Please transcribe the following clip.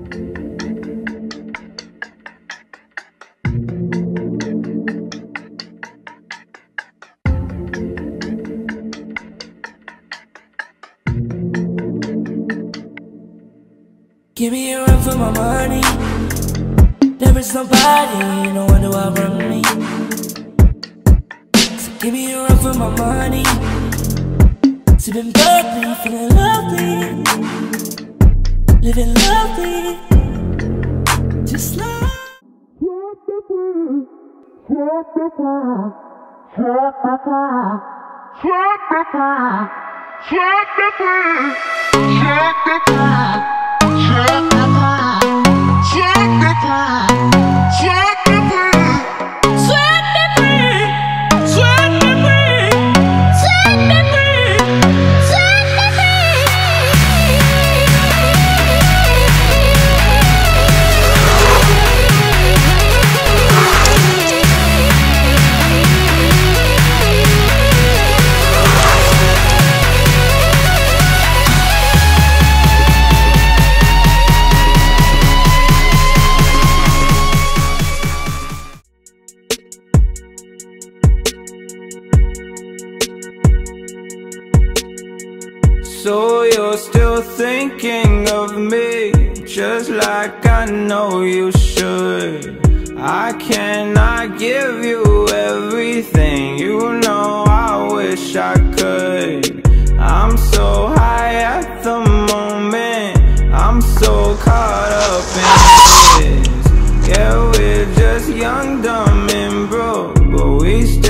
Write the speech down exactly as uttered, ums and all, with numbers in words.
Give me a run for my money. There is nobody, no one to outrun me. So give me a run for my money. Sipping bubbly, feeling lovely, living lovely, just like So you're still thinking of me, just like I know you should. I cannot give you everything, you know I wish I could. I'm so high at the moment, I'm so caught up in this. Yeah, we're just young, dumb and broke, but we still